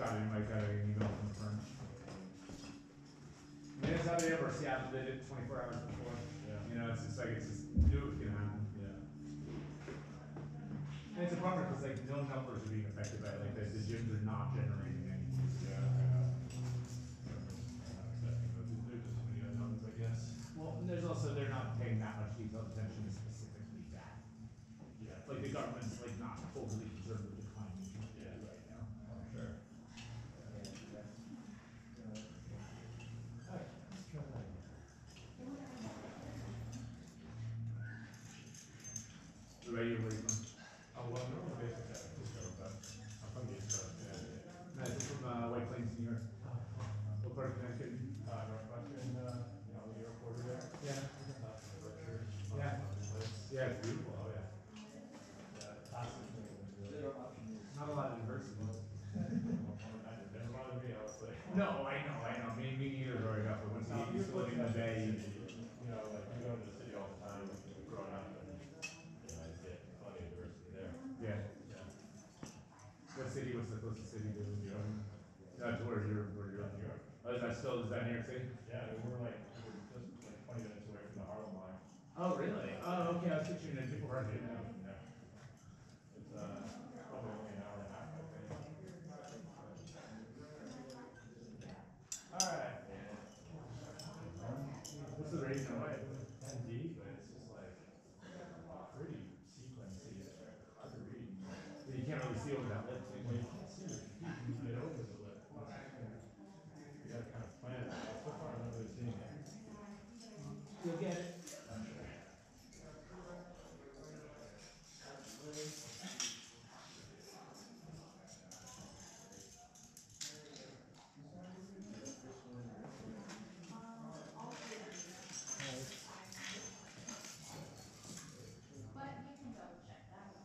got it, you might get an email from the firm. I mean, it's how they ever Seattle did it 24 hours before. Yeah. You know, it's just like, it's just, knew it was gonna happen. Yeah. And it's a bummer because like no numbers are being affected by it, like the gyms are not generating any. Yeah, I know. There's just so many unknowns, I guess. Well, and there's also, they're not paying that much detailed attention to specifically that. Yeah. Like the government's like not overly concerned with the economy right now. For sure. What about you, where are you from? Oh, well, I'm normally based in San Francisco, but I'm from the East Coast. Nice, I'm from White Plains, New York. What part of Connecticut? Northwestern, New York border there. Yeah. Yeah. Yeah, it's beautiful. Oh, yeah. Not a lot of diversity. There's a lot of me, honestly. No, I know. Me neither growing up, but once you get used to living in the Bay, You know, like you go to the city all the time growing up, and I get plenty of diversity there. yeah. Yeah. What's the closest city to New York. to where you're New York. Oh, is that New York City? Yeah, we're just like 20 minutes away from the Harlem line. Oh, really? Oh, okay, I was picturing a different part of it. Yeah. It's probably only an hour and a half, I think. Alright. What's the rating on it? 10D, but it's just like pretty sequencey. It's hard to read. You can't really see over that lip. Well, you can't see your feet when you get over the lip. You gotta kind of plan it. So far, I'm not really seeing it. You'll get it. I'm sure. But you can double check that.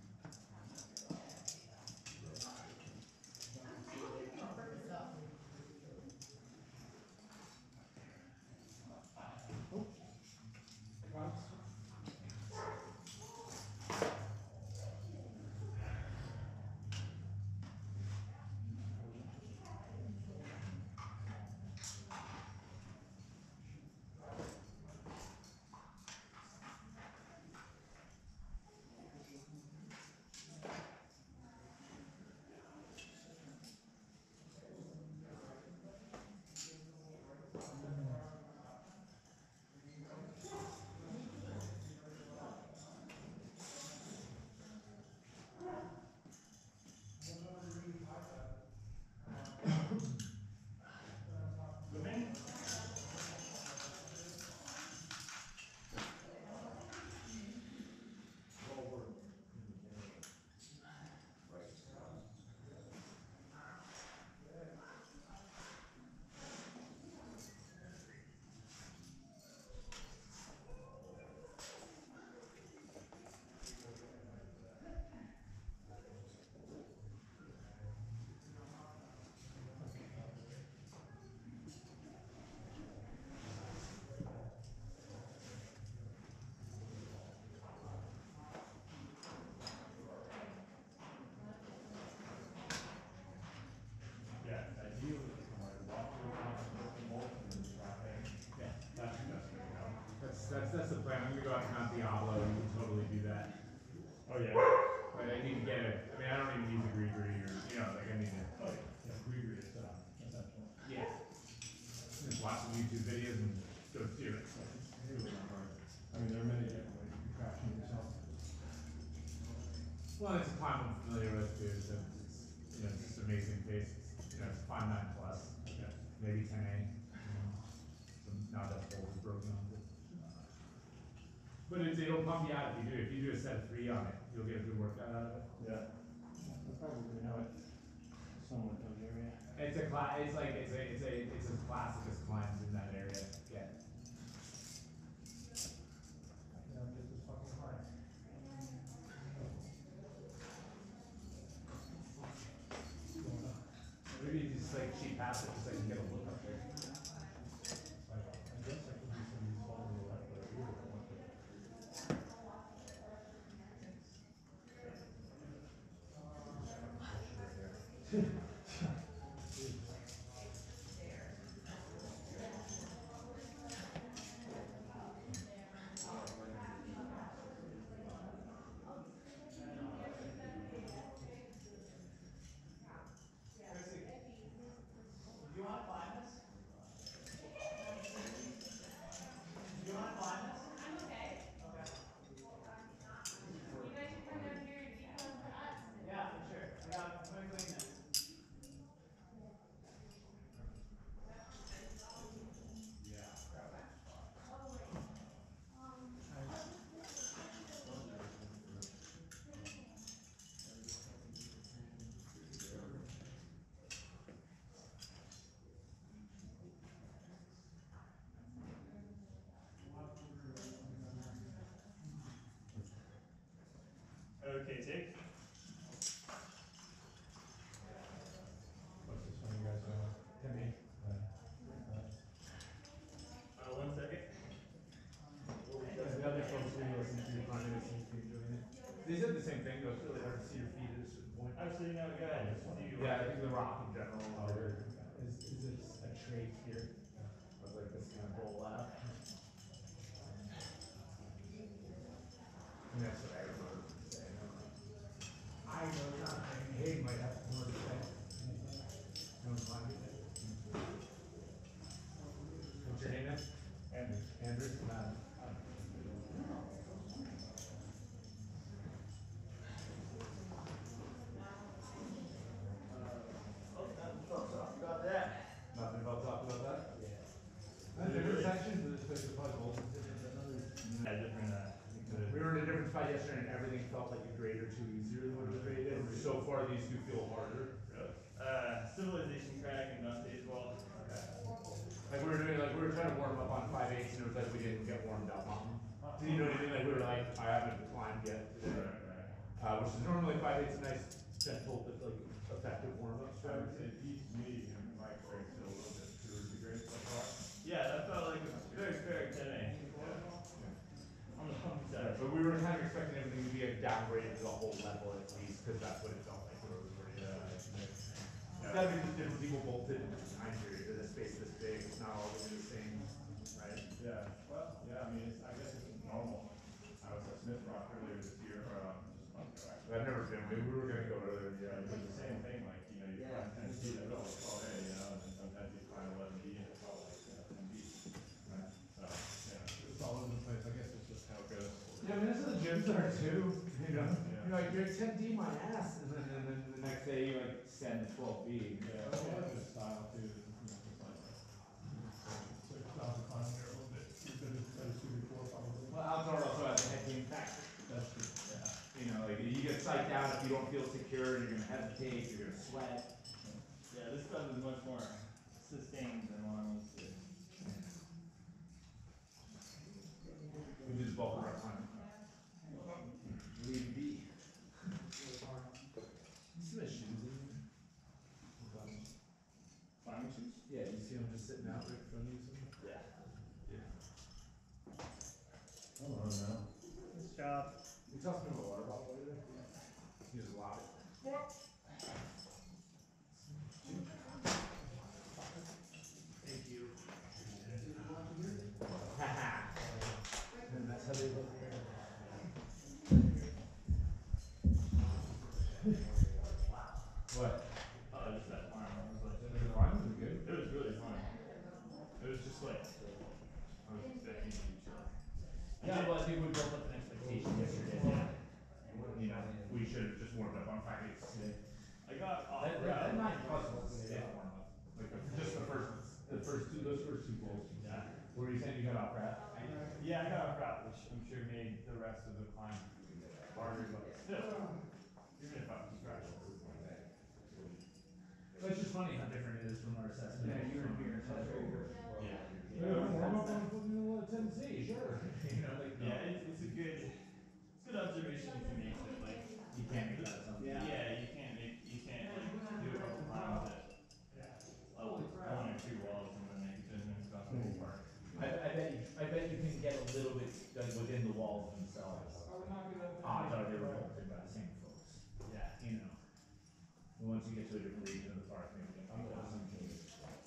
Yeah, ideally, like walk through the mold and traffic. Yeah. That's good, you know. That's the plan. I'm gonna go out to Mount Diablo and we can totally do that. Oh, yeah. But I need to get it. I mean, I don't even use a green or, like I need to. Oh, yeah, greenery is essential. Yeah. Just watch some YouTube videos and go do it. It's really not hard. I mean, there are many different ways you can craft it yourself. Well, it's a climb I'm familiar with too, so it's, it's just amazing pace. It's 5.9 plus, Okay. maybe 10A. So now that hole is broken on it. But it'll pump you out if you do. If you do a set of 3 on it, you'll get a good workout out of it. Yeah. I probably know it somewhat of the area. It's a class. It's as classic as climbs in that area. Yeah. This is fucking hard. Maybe you just cheap pass it just so you can get a look up there. I guess I could do some of these following the left, but I really don't want to. Okay, take. What's this one you guys doing? To me. 1 second. The other folks we listen to probably seem to be enjoying it. They said the same thing, though, it's really hard to see your feet at a certain point. Actually, no, go ahead. Just do you. Yeah, I think the rock in general Oh, is a trait here of like this kind of roll out. And that's what I remember saying. I know nothing. Hayden might have more to say. No one's finding it. What's your name then? Andrew. Andrew? Got that. Nothing about talking about that? Yeah. Different sections of this place are puzzles, different than others. Yeah, different, We were in a different spot yesterday and everything felt like a grade or two easier than what it was rated. And so far, these two feel harder. civilization crack and dusty as well. Like we were trying to warm up on 5/8 and it was like we didn't get warmed up on them. So you know what I mean? Like we were like, I haven't climbed yet today. Which is normally 5/8 a nice, gentle, but like effective warm up I would strategy. say each meeting and my grade still a little bit truer to grade so far. Yeah, that felt like a very fair today. On the pump side. But we were kind of expecting everything to be a downgraded to the whole level at least, because that's what it felt like. That means different people bolted in this time period, or this space this big, it's not all gonna be the same, right? Yeah, well, yeah, I mean, I guess it's normal. I was at Smith Rock earlier this year, or just a month ago actually. I've never been, we were gonna go earlier, Yeah, yeah. it's the same thing, like, you know, you climb 10 feet, and it's all A, you know, and then sometimes you climb 11 feet, and it's all like, 10 feet. Right. So, yeah, it's all over the place, I guess it's just how it goes. Yeah, I mean, that's what the gyms are too, you know? Yeah. You're like, you're 10D my ass, and then the next day you like 10, 12 feet. Yeah, it's a good style too, you know, it's like, so it's not the climbing there a little bit, you're good at those 2 before probably. Well, outdoor also has a head game factor. That's true, yeah. You know, like you get psyched out if you don't feel secure, you're gonna hesitate, you're gonna sweat. Yeah, this stuff is much more sustained than what I'm used to. We do the bulk of our time. Leave be. You see my shoes in there? Climbing shoes? Yeah, you see them just sitting out right in front of you somewhere? Yeah. Yeah. I don't know. Nice job. You tossed me a water bottle later? Use a lot. Thank you. And that's how they look there. What? Just that climb. It was like, The climb was good. it was really fun. It was just like, I was expecting to be chill. Yeah, well, I think we built up an expectation yesterday. Yeah. You know, we should have just warmed up on 5/8 today. I got off That route. 9+ was a stiff warm up. Like just those first two bowls. Yeah. What were you saying you got off route? Yeah, I got off route, which I'm sure made the rest of the climb harder, but still, even if I'm scratched. It's just funny how different it is from our assessment. Yeah, you were here, so that's very good. Yeah. Yeah, warm up on Tennessee, sure. You know, like, Yeah, it's a good observation you can make that like, you can't make that something. yeah, you can't like do a couple times at level 1 or 2 walls and then make a judgment about the whole park. I bet you can get a little bit like within the walls themselves. Odds are they were bolted by the same folks. Yeah. You know. And once you get to a different region of the park, maybe you can get some changes.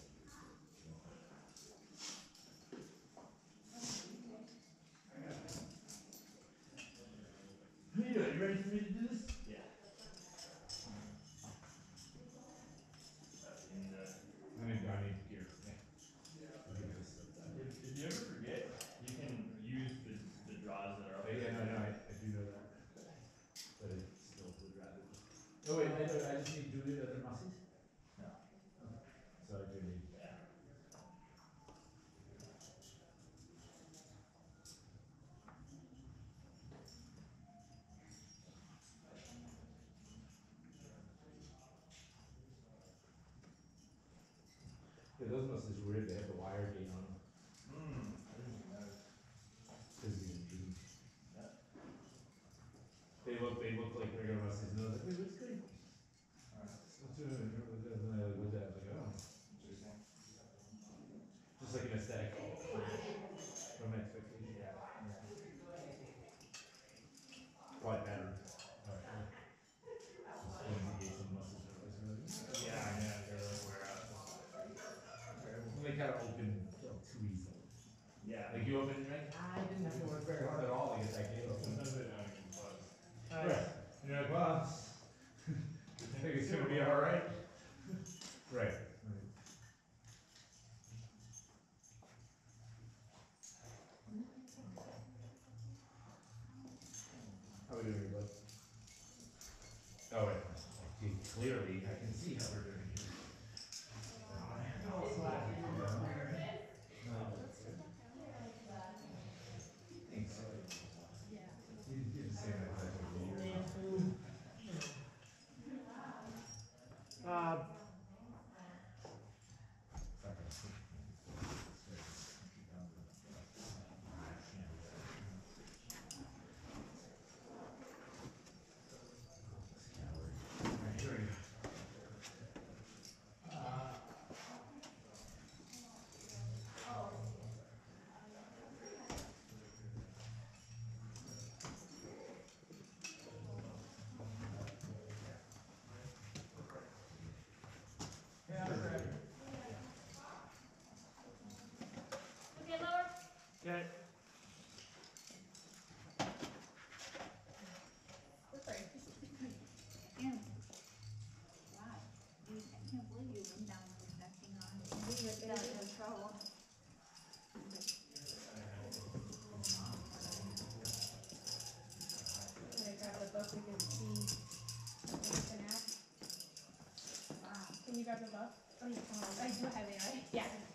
How you doing? You ready for me to do this? Yeah. I need gear. If you ever forget, you can use the draws that are up there. I do know that. But it still would rather. Oh wait, I just need to do other muscles? No. So I do need. Yeah. Yeah, those muscles are weird, they have the wire gate on them. I didn't even notice. Cause you can Yeah. They look like Like you open and you're like, I didn't have to work very hard at all to get that gate open. Sometimes they don't even buzz. Right. And you're like, well, I think it's gonna be alright. Right. How are we doing, bud? Oh, wait. See, clearly, I can see how we're doing here. Thanks. You didn't say that exactly. Alright, here we go. Okay, lower. Okay. Slippery. And, wow, I can't believe you went down with that thing on. You got in trouble. Can I grab the book, we can see what's an app? Wow. Can you grab the book? Oh, I do have it, right? Yeah.